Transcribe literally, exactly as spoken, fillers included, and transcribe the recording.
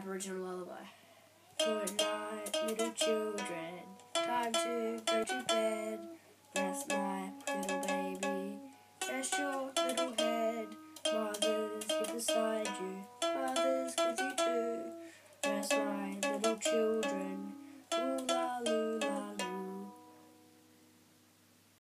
Aboriginal lullaby. Good night, little children. Time to go to bed.